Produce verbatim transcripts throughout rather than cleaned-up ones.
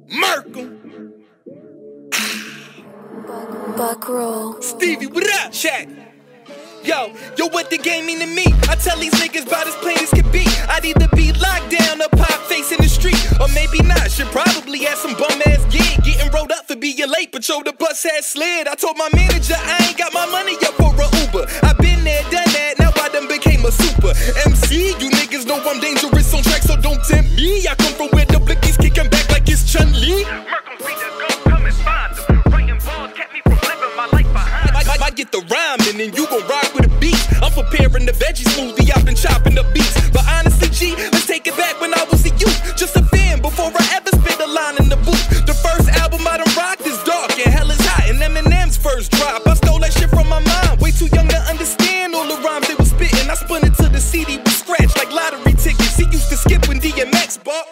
Merkle. Buck roll. Stevie, what up? Check. Yo, yo, what the game mean to me? I tell these niggas about as plain as can be. I'd either be locked down or pop face in the street, or maybe not. Should probably have some bum ass gig. Getting rolled up for being late, but yo, the bus had slid. I told my manager I ain't got my money up for a Uber. I been there, done that, now I done became a super M C. You niggas know I'm dangerous on track, so don't tempt me. I come from where the blickies kicking back like it's Chun-Li. I get the rhyming and you gon' rock with a beat. I'm preparing the veggie smoothie, I've been chopping the beats. But honestly, G, let's take it back when I was a youth. Just a fan before I ever spit a line in the booth. The first album I done rocked is dark and hell is hot. And Eminem's first drop, I stole that shit from my mom. Way too young to understand all the rhymes they was spitting. I spun it to the C D with scratch like lottery tickets. He used to skip when D M X bought.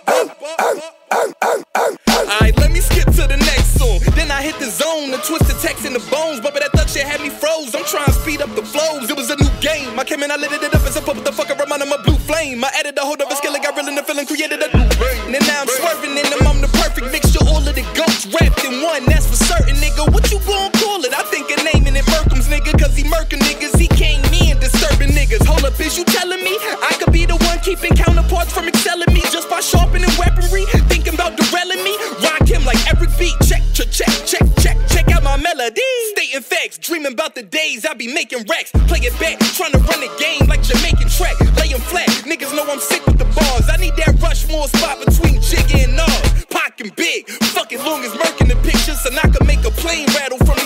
Alright, let me skip to the next song. Then I hit the zone, the twisted text in the bones. But that thug shit had me froze. I'm trying to speed up the flows. It was a new game. I came in, I lit it up as a put the fuck around on my blue flame. I added a hold of a skill, got real in the feeling, created a new brain. And now I'm swerving in them, I'm the perfect mixture. All of the goats wrapped in one, that's for certain, nigga. What you gon' call it? I think a naming it Merkle's, nigga. Cause he murking niggas, he came in disturbing niggas. Hold up, is you telling me I could be the one keeping counterparts from excelling me just by sharpening weaponry? Thinking about derailing me? Rock him like Eric B. Check, check, check, check, check, check out my melody. Stating facts, dreaming about the days I be making racks. Play it back, trying to run the game like Jamaican track. Laying flat, niggas know I'm sick with the bars. I need that Rushmore spot between Jigga and Nas. Pac and Big, fucking long as Merk in the picture, so I can make a plane rattle from